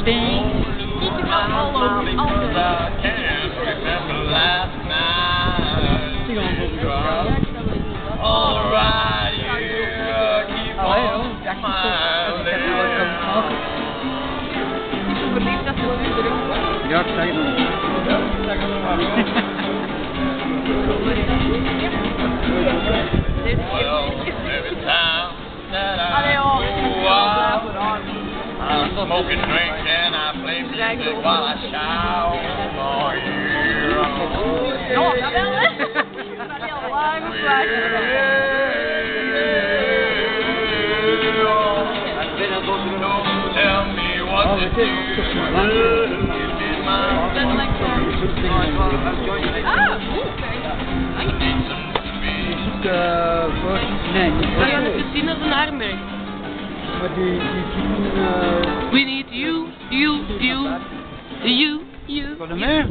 Ja, ik zeg het nog. I'm smoking, drink, and I play music while I shout for you. Ja, dat wel, hè? Dat is heel lang gevraagd. Tell me what to do. Nee, niet We gaan even zien naar de Armberg. maar die We need you. Voor de meer?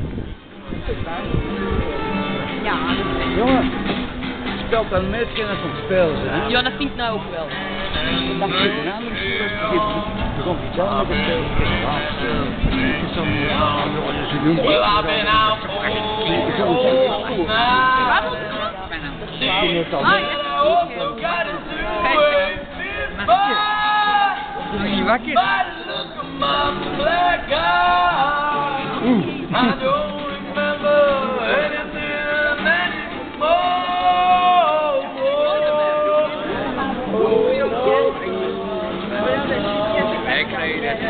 Ja. Jongen, speelt dan met kennis van het spel, hè? Ja, dat vind ik nou ook wel. Dat is een andere spel. Je komt vertellen met het spel. Het is zo'n... Ze doen het. Well, I've been out all night. Niet wakker? I don't remember anything anymore. Ik kreeg het.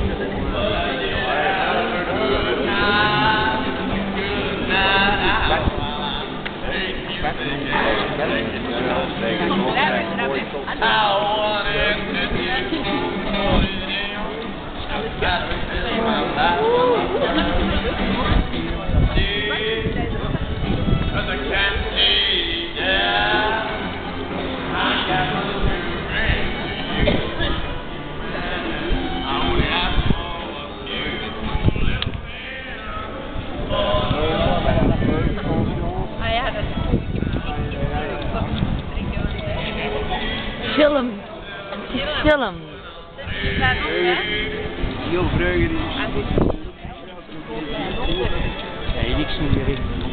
Film. Het is film. Heel vreugde is. Nee, niks meer in.